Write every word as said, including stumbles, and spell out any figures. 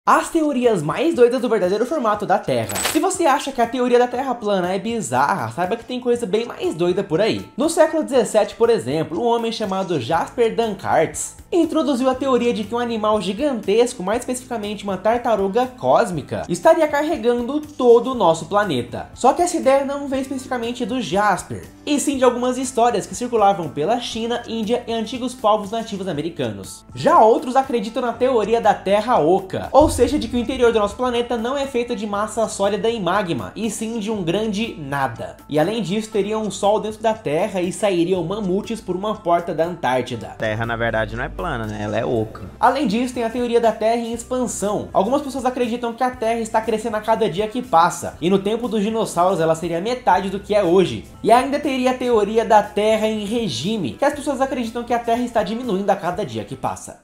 As teorias mais doidas do verdadeiro formato da Terra. Se você acha que a teoria da Terra plana é bizarra, saiba que tem coisa bem mais doida por aí. No século dezessete, por exemplo, um homem chamado Jasper Dankaerts introduziu a teoria de que um animal gigantesco, mais especificamente uma tartaruga cósmica, estaria carregando todo o nosso planeta. Só que essa ideia não veio especificamente do Jasper, e sim de algumas histórias que circulavam pela China, Índia e antigos povos nativos americanos. Já outros acreditam na teoria da Terra Oca, ou seja, de que o interior do nosso planeta não é feito de massa sólida e magma, e sim de um grande nada. E além disso, teria um sol dentro da Terra e sairiam mamutes por uma porta da Antártida. Terra, na verdade, não é plana, né? Ela é oca. Além disso, tem a teoria da Terra em expansão. Algumas pessoas acreditam que a Terra está crescendo a cada dia que passa, e no tempo dos dinossauros ela seria metade do que é hoje. E ainda teria a teoria da Terra em regime, que as pessoas acreditam que a Terra está diminuindo a cada dia que passa.